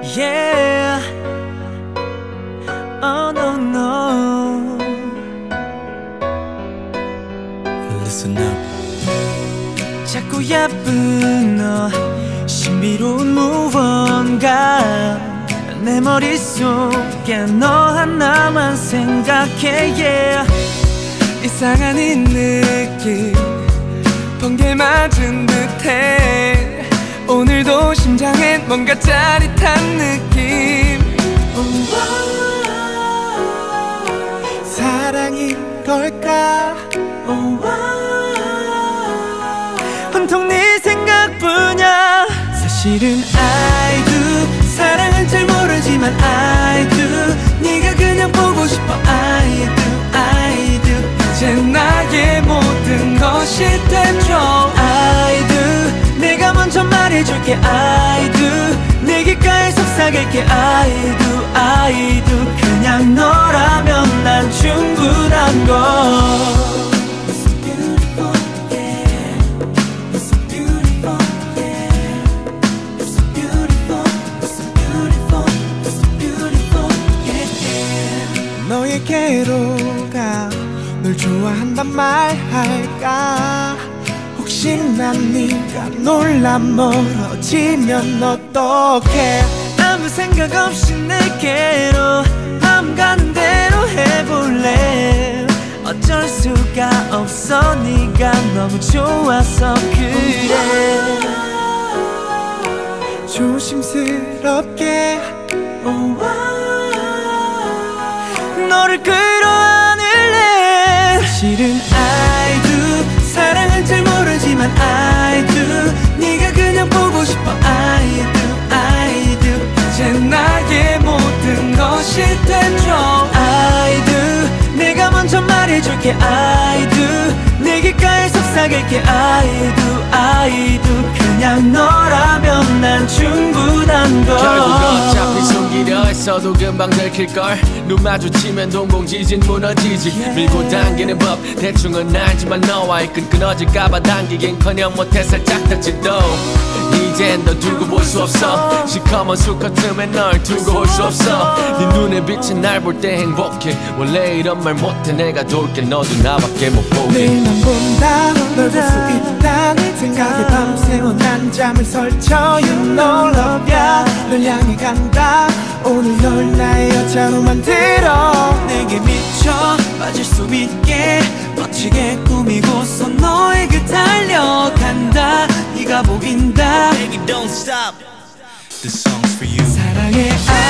Yeah. Oh no no. Listen up. 자꾸 예쁜 너 신비로운 무언가 내 머릿속에 너 하나만 생각해 yeah. 이상한 이 느낌 번개 맞은 듯해 오늘도 심장엔 뭔가 짜릿한 느낌 사랑인 걸까 온통 네 생각뿐이야 사실은 I do 사랑은 잘 모르지만 I do 네가 그냥 보고 싶어 I do I do 이제 나의 모든 것이 되죠 I do 내가 먼저 말해줄게 I do 내 귓가에 속삭일게 I do I do 그냥 너라면 난 충분한 걸 너에게로 가 널 좋아한단 말 할까 혹시나 네가 놀라 멀어지면 어떡해 아무 생각 없이 내게로 마음 가는 대로 해볼래 어쩔 수가 없어 네가 너무 좋아서 그래 조심스럽게 너를 끌어안을래 사실은 I do 사랑은 잘 모르지만 I do 네가 그냥 보고 싶어 I do I do 이제 나의 모든 것이 되죠 I do 내가 먼저 말해줄게 I do 내 귓가에 속삭일게 I do I do 그냥 너라면 난 충분한 걸 결국 어차피 숨기려 했어도 금방 들킬걸 눈 마주치면 동공지진 무너지지 밀고 당기는 법 대충은 알지만 너와의 끈 끊어질까봐 당기긴커녕 못해 살짝 다치도 이젠 너 두고 볼 수 없어 시커먼 수컷 틈에 널 두고 올 수 없어 네 눈에 비친 날 볼 때 행복해 원래 이런 말 못해 내가 돌게 너도 나밖에 못 보게 내일만 본다 널 볼 수 있단 생각에 밤새워 난 잠을 설쳐 You know love ya 널 향해 간다 오늘 널 나의 여자로 만들어 내게 미쳐 빠질 수 있게 멋지게 꾸미고서 너에게 달려간다 네가 보인다 Baby don't stop This song's for you 사랑해